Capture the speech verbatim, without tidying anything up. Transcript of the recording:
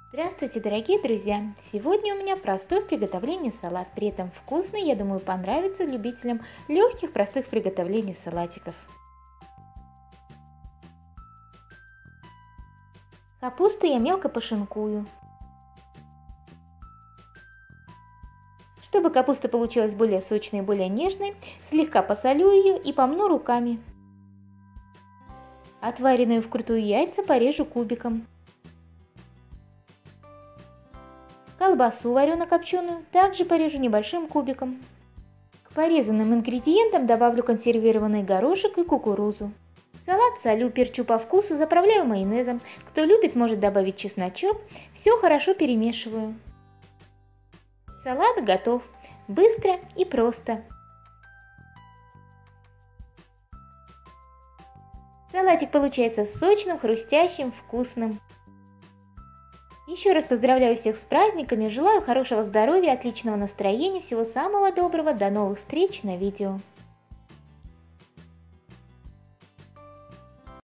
Здравствуйте, дорогие друзья! Сегодня у меня простой в приготовлении салат, при этом вкусный, я думаю, понравится любителям легких, простых в приготовлении салатиков. Капусту я мелко пошинкую. Чтобы капуста получилась более сочной и более нежной, слегка посолю ее и помну руками. Отваренные вкрутую яйца порежу кубиком. Колбасу варено-копченую также порежу небольшим кубиком. К порезанным ингредиентам добавлю консервированный горошек и кукурузу. Салат солю, перчу по вкусу, заправляю майонезом. Кто любит, может добавить чесночок. Все хорошо перемешиваю. Салат готов. Быстро и просто. Салатик получается сочным, хрустящим, вкусным. Еще раз поздравляю всех с праздниками, желаю хорошего здоровья, отличного настроения, всего самого доброго, до новых встреч на видео.